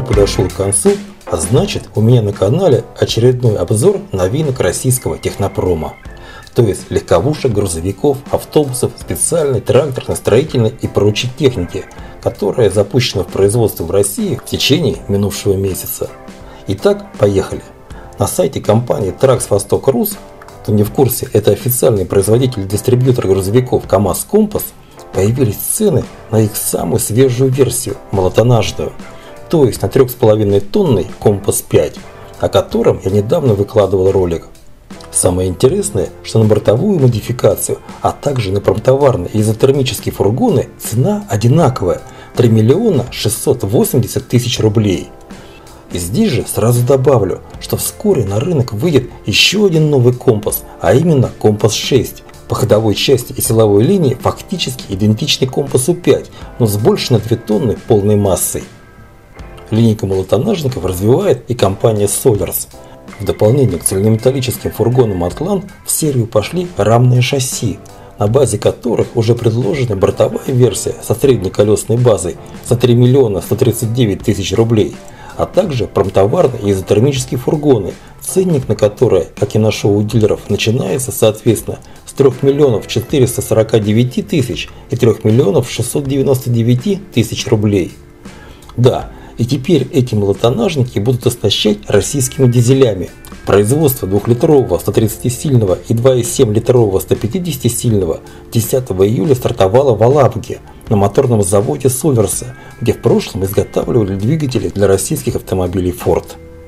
подошел к концу, а значит, у меня на канале очередной обзор новинок российского технопрома. То есть легковушек, грузовиков, автобусов, специальной тракторной, строительной и прочей техники, которая запущена в производство в России в течение минувшего месяца. Итак, поехали. На сайте компании Trax Восток Рус, кто не в курсе, это официальный производитель-дистрибьютор грузовиков КамАЗ Компас, появились цены на их самую свежую версию, малотоннажную, то есть на 3,5-тонный Компас 5, о котором я недавно выкладывал ролик. Самое интересное, что на бортовую модификацию, а также на промтоварные и изотермические фургоны цена одинаковая – 3 миллиона 680 тысяч рублей. И здесь же сразу добавлю, что вскоре на рынок выйдет еще один новый Компас, а именно Компас 6. По ходовой части и силовой линии фактически идентичный Компасу 5, но с больше на 2 тонны полной массой. Линейку малотоннажников развивает и компания Solers. В дополнение к цельнометаллическим фургонам Атлан в серию пошли рамные шасси, на базе которых уже предложена бортовая версия со средней колесной базой за 3 миллиона 139 тысяч рублей, а также промтоварные и изотермические фургоны, ценник на которые, как и нашел у дилеров, начинается соответственно с 3 миллионов 449 тысяч и 3 миллионов 699 тысяч рублей. Да, и теперь эти малотоннажники будут оснащать российскими дизелями. Производство 2-литрового 130-сильного и 2,7-литрового 150-сильного 10 июля стартовало в Алабуге на моторном заводе Солерса, где в прошлом изготавливали двигатели для российских автомобилей Ford.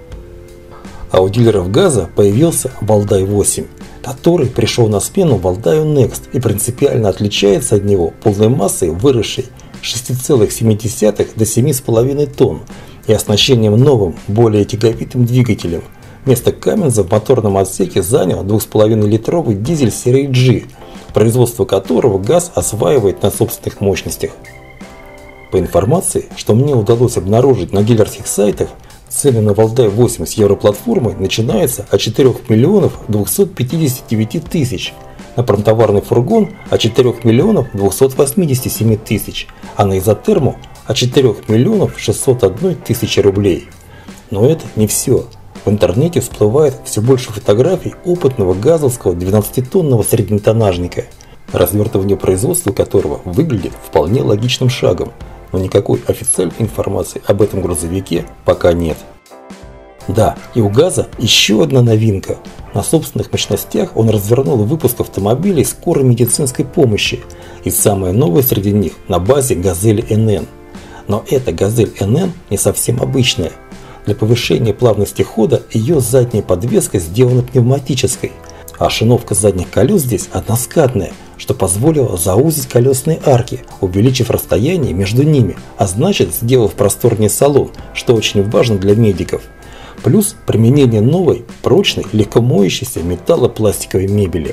А у дилеров газа появился Валдай 8, который пришел на смену Валдаю Next и принципиально отличается от него полной массой, выросшей с 6,7 до 7,5 тонн и оснащением новым, более тяговитым двигателем. Место Каменза в моторном отсеке занял 2,5-литровый дизель серии G, производство которого ГАЗ осваивает на собственных мощностях. По информации, что мне удалось обнаружить на дилерских сайтах, цены на Валдай 8 с европлатформой начинаются от 4 миллионов 259 тысяч, на промтоварный фургон от 4 миллионов 287 тысяч, а на изотерму от 4 миллионов 601 тысячи рублей. Но это не все. В интернете всплывает все больше фотографий опытного газовского 12-тонного среднетоннажника, развертывание производства которого выглядит вполне логичным шагом, но никакой официальной информации об этом грузовике пока нет. Да, и у ГАЗа еще одна новинка. На собственных мощностях он развернул выпуск автомобилей скорой медицинской помощи, и самое новое среди них на базе Газели НН. Но эта Газель НН не совсем обычная. Для повышения плавности хода ее задняя подвеска сделана пневматической, а шиновка задних колес здесь односкатная, что позволило заузить колесные арки, увеличив расстояние между ними, а значит сделав просторнее салон, что очень важно для медиков. Плюс применение новой, прочной, легкомоющейся металлопластиковой мебели.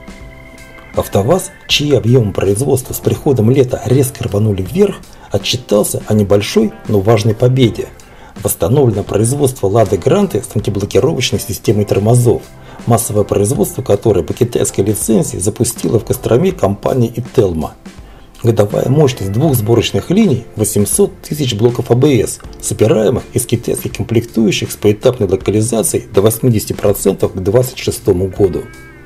АвтоВАЗ, чьи объемы производства с приходом лета резко рванули вверх, отчитался о небольшой, но важной победе. Восстановлено производство Лады Гранты с антиблокировочной системой тормозов, массовое производство которой по китайской лицензии запустила в Костроме компания Ителма. Годовая мощность двух сборочных линий 800 тысяч блоков АБС, собираемых из китайских комплектующих с поэтапной локализацией до 80% к 2026 году.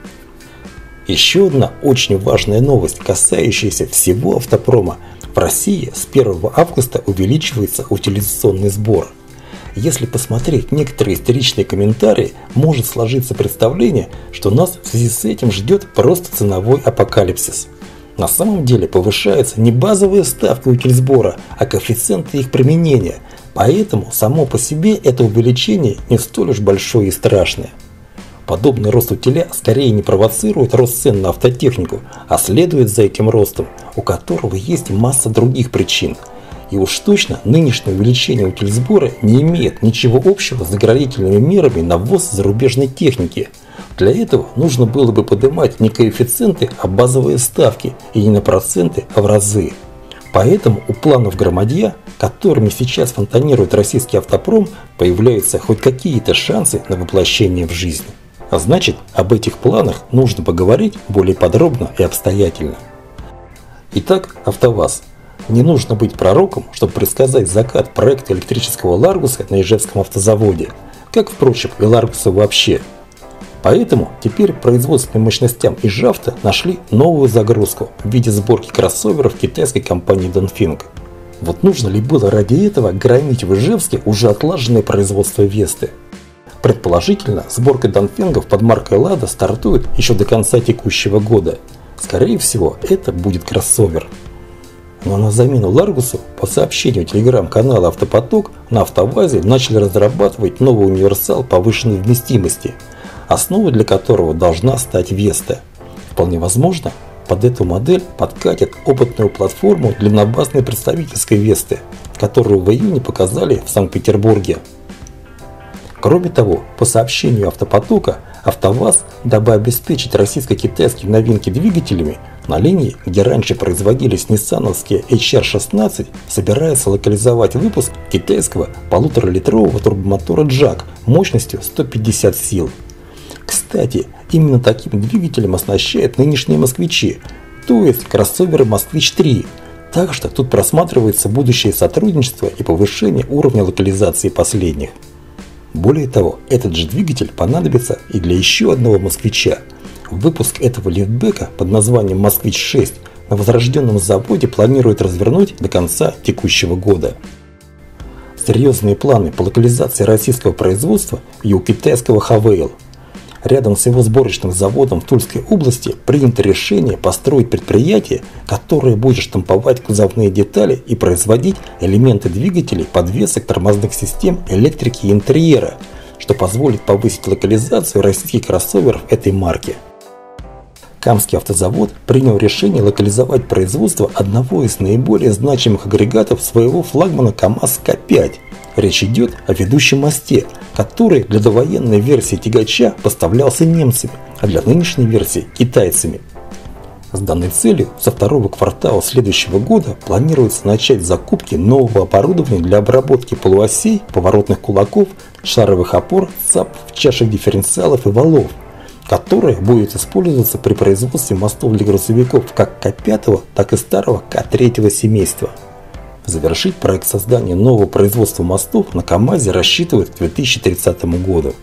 Еще одна очень важная новость, касающаяся всего автопрома. В России с 1 августа увеличивается утилизационный сбор. Если посмотреть некоторые историчные комментарии, может сложиться представление, что нас в связи с этим ждет просто ценовой апокалипсис. На самом деле повышаются не базовые ставки утильсбора, а коэффициенты их применения, поэтому само по себе это увеличение не столь уж большое и страшное. Подобный рост утиля скорее не провоцирует рост цен на автотехнику, а следует за этим ростом, у которого есть масса других причин. И уж точно нынешнее увеличение утильсбора не имеет ничего общего с заградительными мерами на ввоз зарубежной техники. Для этого нужно было бы поднимать не коэффициенты, а базовые ставки, и не на проценты, а в разы. Поэтому у планов громадья, которыми сейчас фонтанирует российский автопром, появляются хоть какие-то шансы на воплощение в жизнь. А значит, об этих планах нужно поговорить более подробно и обстоятельно. Итак, АвтоВАЗ. Не нужно быть пророком, чтобы предсказать закат проекта электрического Ларгуса на Ижевском автозаводе, как, впрочем, и Ларгуса вообще. Поэтому теперь производственным мощностям Ижавто нашли новую загрузку в виде сборки кроссоверов китайской компании Dongfeng. Вот нужно ли было ради этого громить в Ижевске уже отлаженное производство Весты? Предположительно, сборка Dongfeng'ов под маркой Lada стартует еще до конца текущего года. Скорее всего, это будет кроссовер. Но на замену Ларгусу, по сообщению телеграм-канала «Автопоток», на АвтоВАЗе начали разрабатывать новый универсал повышенной вместимости, основой для которого должна стать Веста. Вполне возможно, под эту модель подкатят опытную платформу длиннобазной представительской Весты, которую в июне показали в Санкт-Петербурге. Кроме того, по сообщению «Автопотока», АвтоВАЗ, дабы обеспечить российско-китайские новинки двигателями, на линии, где раньше производились ниссановские HR-16, собирается локализовать выпуск китайского 1,5-литрового турбомотора Джак мощностью 150 сил. Кстати, именно таким двигателем оснащают нынешние москвичи, то есть кроссоверы «Москвич-3». Так что тут просматривается будущее сотрудничество и повышение уровня локализации последних. Более того, этот же двигатель понадобится и для еще одного москвича. Выпуск этого лифтбека под названием «Москвич-6» на возрожденном заводе планируют развернуть до конца текущего года. Серьезные планы по локализации российского производства и у китайского Хавейл. Рядом с его сборочным заводом в Тульской области принято решение построить предприятие, которое будет штамповать кузовные детали и производить элементы двигателей, подвесок, тормозных систем, электрики и интерьера, что позволит повысить локализацию российских кроссоверов этой марки. Камский автозавод принял решение локализовать производство одного из наиболее значимых агрегатов своего флагмана КАМАЗ К5. Речь идет о ведущем мосте, который для довоенной версии тягача поставлялся немцами, а для нынешней версии – китайцами. С данной целью со второго квартала следующего года планируется начать закупки нового оборудования для обработки полуосей, поворотных кулаков, шаровых опор, ЦАП, чашек дифференциалов и валов, которое будет использоваться при производстве мостов для грузовиков как К5, так и старого К3 семейства. Завершить проект создания нового производства мостов на КАМАЗе рассчитывают к 2030 году.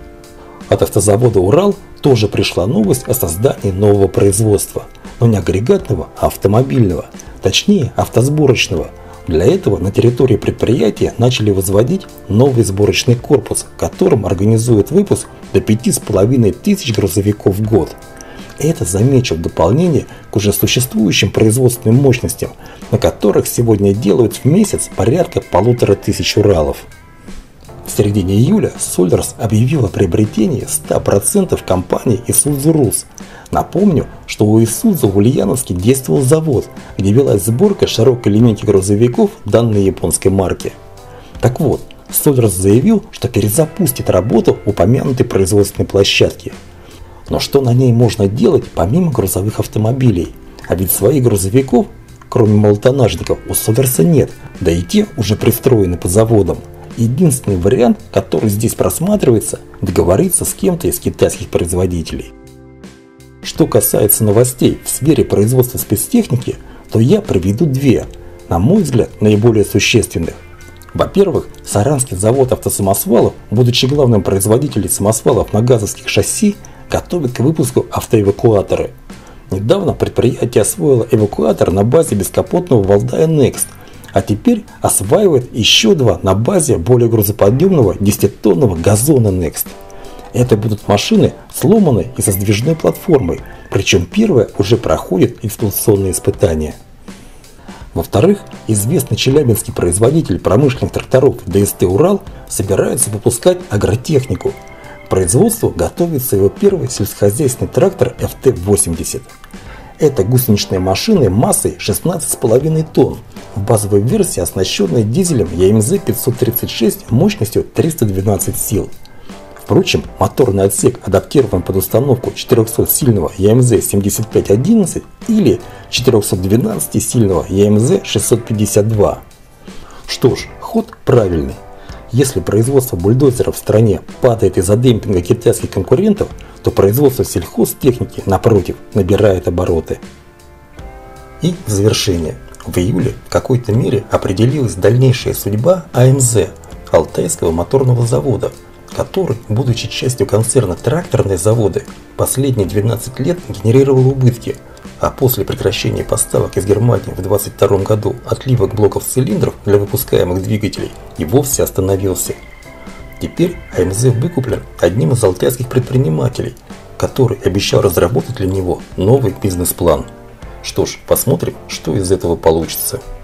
От автозавода «Урал» тоже пришла новость о создании нового производства, но не агрегатного, а автомобильного, точнее автосборочного. Для этого на территории предприятия начали возводить новый сборочный корпус, в котором организуют выпуск до 5500 грузовиков в год. Это, замечу, в дополнение к уже существующим производственным мощностям, на которых сегодня делают в месяц порядка 1500 Уралов. В середине июля Сольдерс объявил о приобретении 100% компании Isuzu Rus. Напомню, что у Isuzu в Ульяновске действовал завод, где велась сборка широкой линейки грузовиков данной японской марки. Так вот, Сольдерс заявил, что перезапустит работу упомянутой производственной площадки. Но что на ней можно делать помимо грузовых автомобилей? А ведь своих грузовиков, кроме малотоннажников, у Сольдерса нет, да и те уже пристроены по заводам. Единственный вариант, который здесь просматривается, договориться с кем-то из китайских производителей. Что касается новостей в сфере производства спецтехники, то я приведу две, на мой взгляд, наиболее существенных. Во-первых, Саранский завод автосамосвалов, будучи главным производителем самосвалов на газовских шасси, готовит к выпуску автоэвакуаторы. Недавно предприятие освоило эвакуатор на базе бескапотного Валдая Next, а теперь осваивает еще два на базе более грузоподъемного 10-тонного газона Next. Это будут машины, сломанные и со сдвижной платформой, причем первая уже проходит эксплуатационные испытания. Во-вторых, известный челябинский производитель промышленных тракторов ДСТ «Урал» собирается выпускать агротехнику. К производству готовится его первый сельскохозяйственный трактор FT-80. Это гусеничная машина массой 16,5 тонн, в базовой версии оснащенная дизелем ЯМЗ 536 мощностью 312 сил. Впрочем, моторный отсек адаптирован под установку 400-сильного ЯМЗ 7511 или 412-сильного ЯМЗ 652. Что ж, ход правильный. Если производство бульдозеров в стране падает из-за демпинга китайских конкурентов, то производство сельхозтехники, напротив, набирает обороты. И в завершение. В июле в какой-то мере определилась дальнейшая судьба АМЗ – Алтайского моторного завода, который, будучи частью концерна «Тракторные заводы», последние 12 лет генерировал убытки, а после прекращения поставок из Германии в 1922 году отливок блоков цилиндров для выпускаемых двигателей и вовсе остановился. Теперь АМЗ выкуплен одним из алтайских предпринимателей, который обещал разработать для него новый бизнес-план. Что ж, посмотрим, что из этого получится.